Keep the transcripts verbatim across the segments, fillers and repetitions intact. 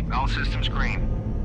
All systems green.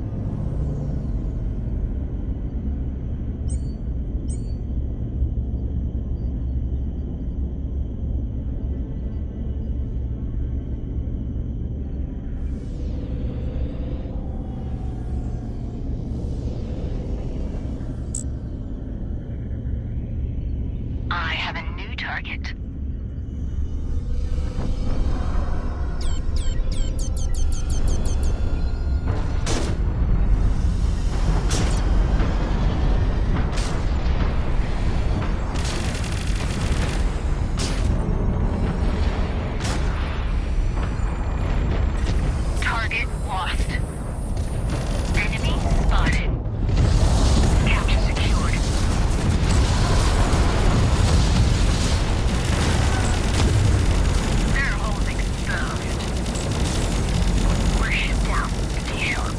I have a new target. Target lost. Enemy spotted. Capture secured. Their holes exposed. We're shipped down. Stay sharp.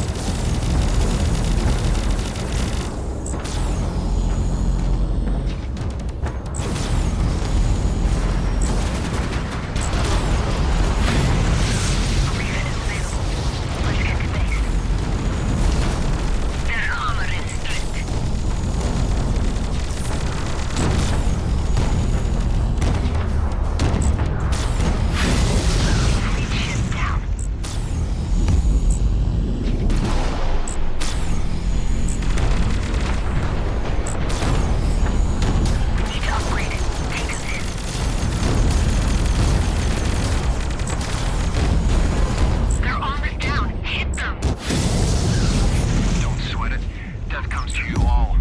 Refit is available. Let's get to base. Their armor is stripped. Fleet ship down. Need to upgrade it. Take us in. Their armor's down. Hit them. Don't sweat it. Death comes to you all.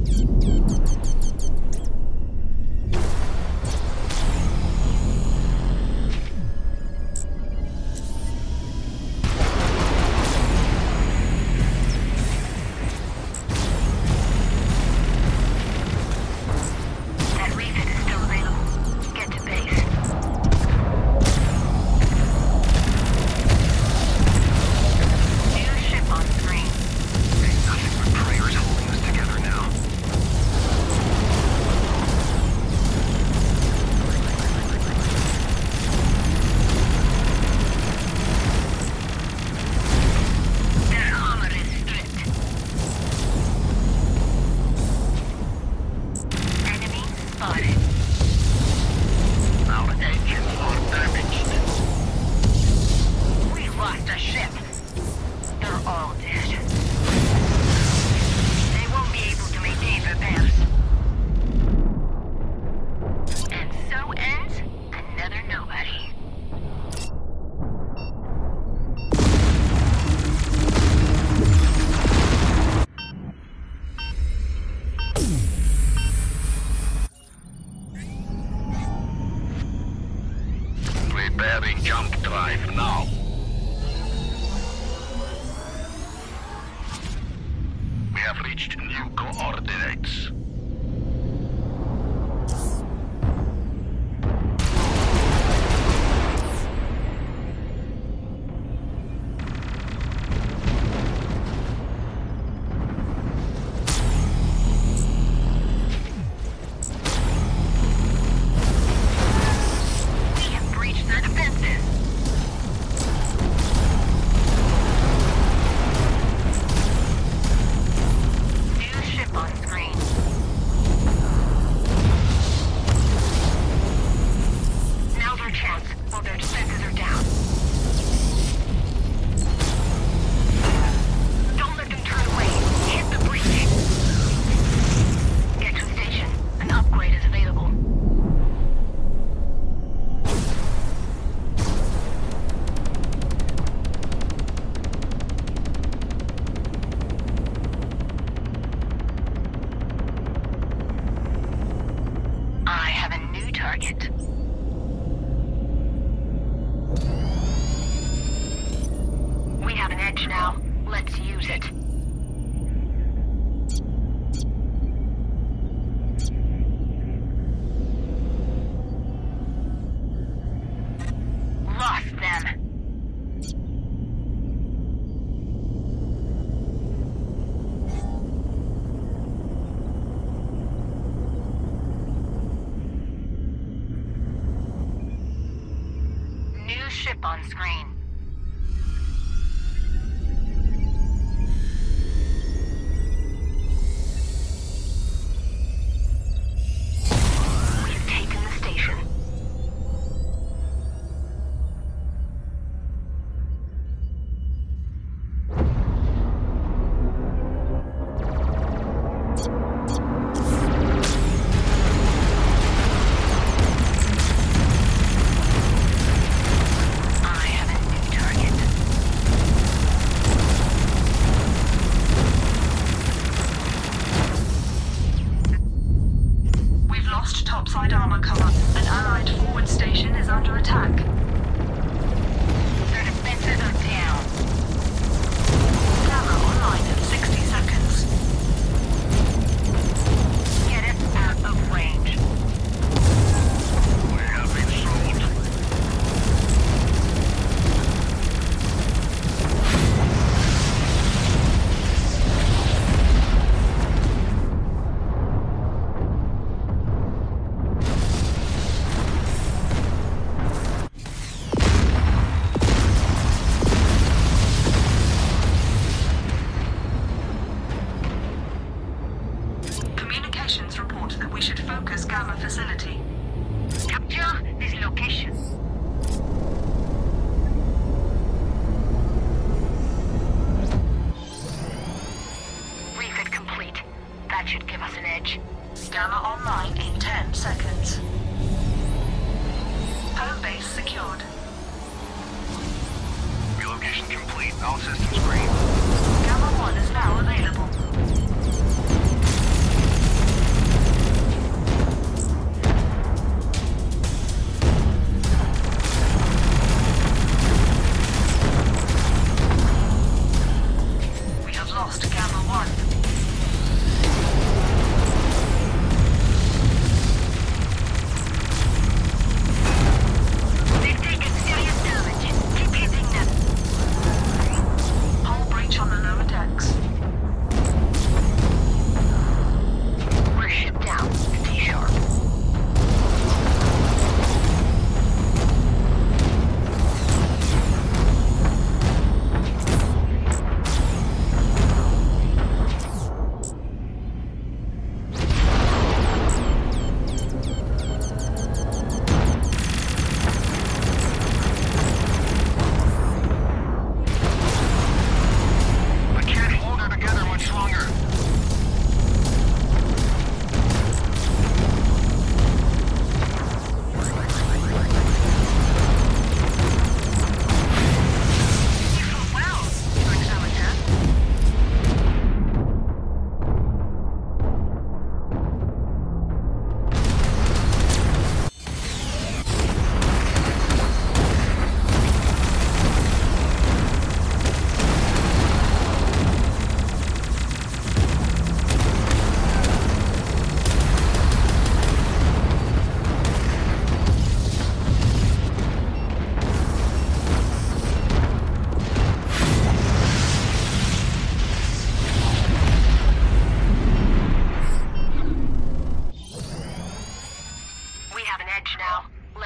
That refit is still available. Get to base. New ship on screen. Ain't nothing but prayers holding us together now. Their armor is stripped. Enemy spotted. Our engines are damaged. We lost a ship. They're all dead. They won't be able to maintain repairs. And so ends another nobody. Preparing jump drive now. We have reached new coordinates. We have breached their defenses. New ship on screen. Now's our chance while their defenses are down. Don't let them turn away. Hit the breach. Get to the station. An upgrade is available. I have a new target. We have an edge now. Let's use it. Lost them. New ship on screen.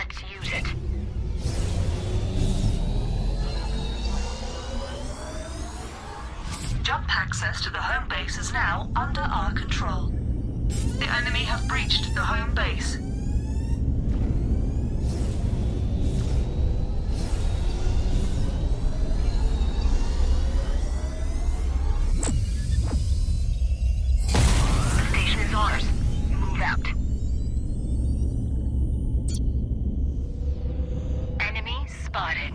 Let's use it. Jump access to the home base is now under our control. The enemy have breached the home base. The station is ours. Move out. Enemy spotted.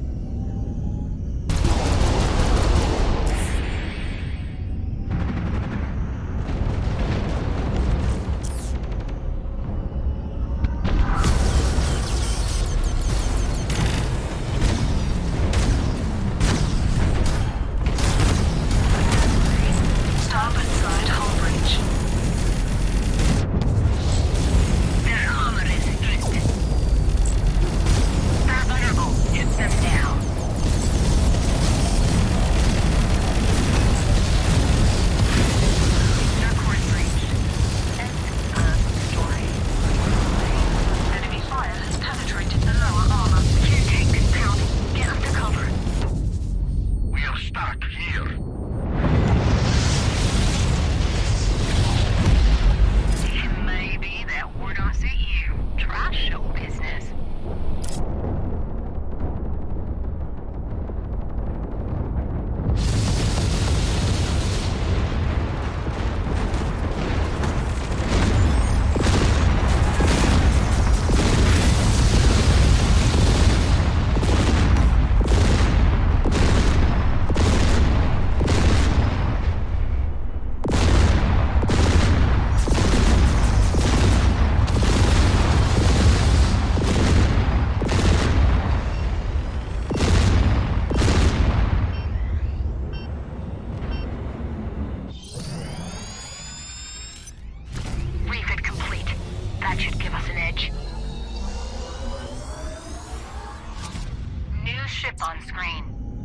On screen.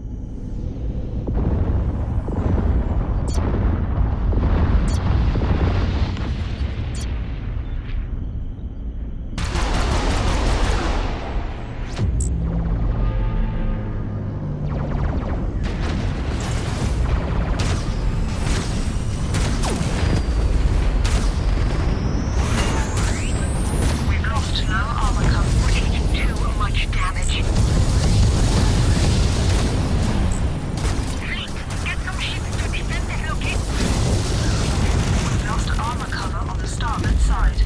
We've lost no armor cover. We're taking too much damage. Get some ships to defend the location. We've lost armor cover on the starboard side.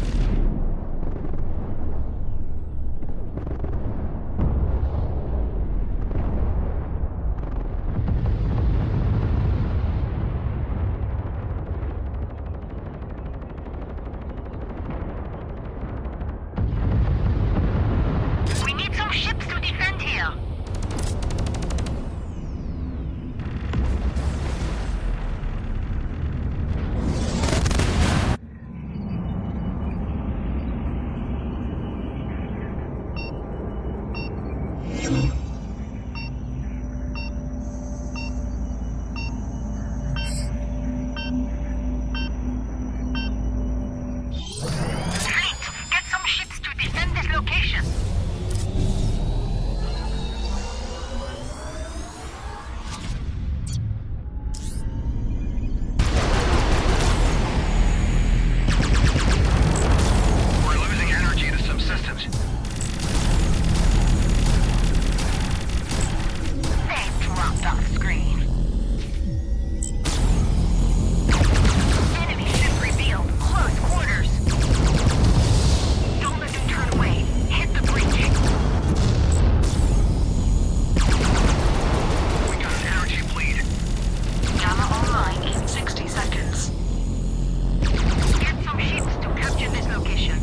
We need some ships to defend here. Location. We're losing energy to some systems. They've dropped off screen. Enemy ship revealed. Close quarters. Don't let them turn away. Hit the breach. We got an energy bleed. Gamma online in sixty seconds. Get some ships to capture this location.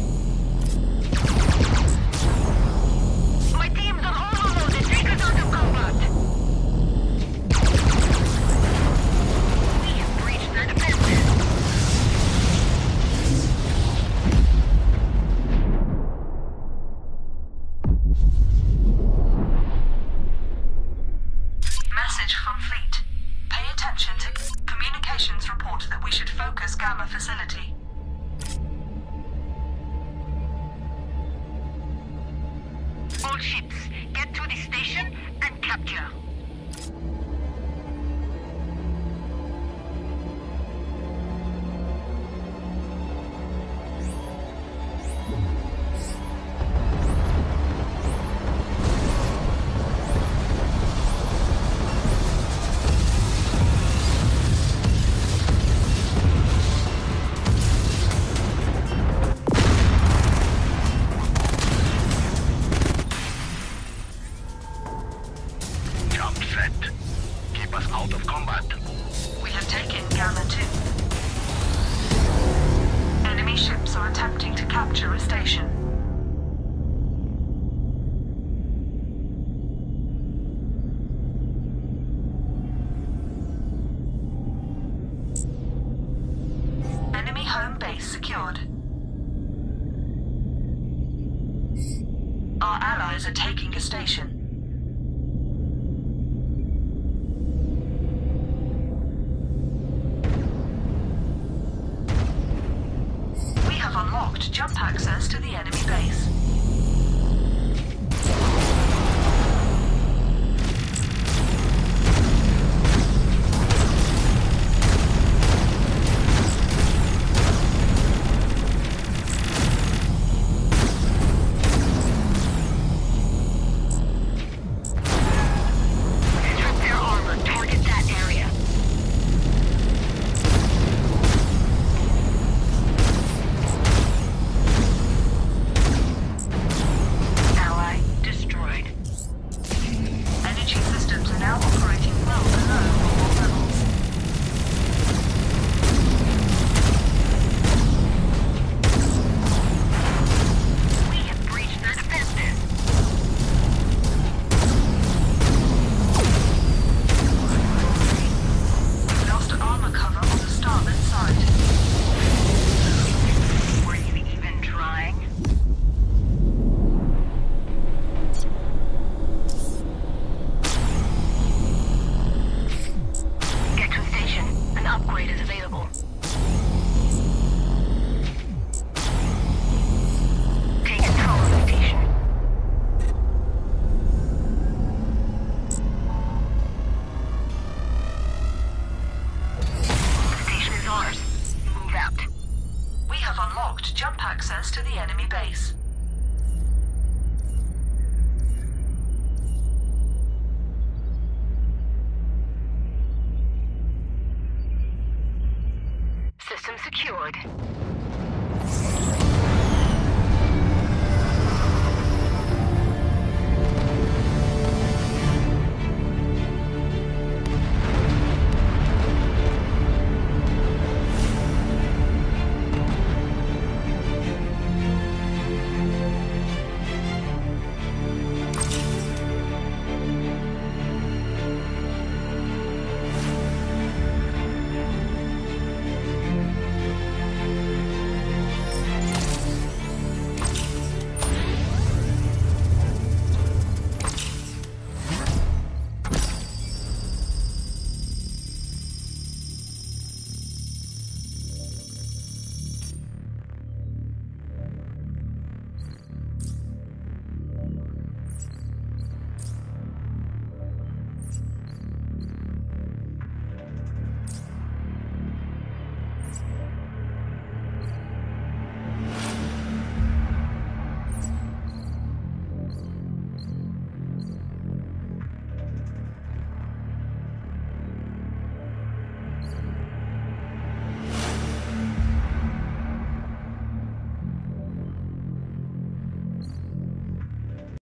My teams are overloaded. Take us out of combat. We have breached their defenses. Message from Fleet. Pay attention to communications report that we should focus Gamma facility. all ships. Get to the station and capture. Jump set. Keep us out of combat. We have taken Gamma two. Enemy ships are attempting to capture a station. Enemy home base secured. Our allies are taking a station. We have unlocked jump access to the enemy base. Strip their armor. Target that area. Ally destroyed. Energy systems are now operating well below normal levels. We have breached their defenses. We've lost armor cover on the starboard side. Were you even trying? Get to the station. An upgrade is available. Take control of the station. The station is ours. Move out. We have unlocked jump access to the enemy base. System secured.